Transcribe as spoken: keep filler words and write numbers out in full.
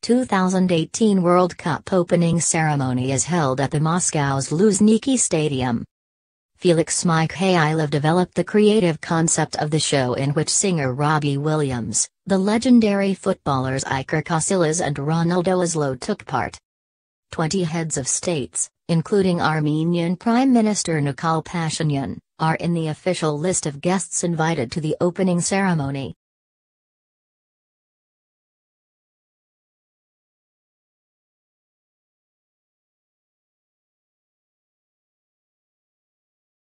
two thousand eighteen World Cup opening ceremony is held at the Moscow's Luzhniki Stadium. Felix Mikhailov developed the creative concept of the show, in which singer Robbie Williams, the legendary footballers Iker Casillas and Ronaldo Oslo took part. Twenty heads of states, including Armenian Prime Minister Nikol Pashinyan, are in the official list of guests invited to the opening ceremony.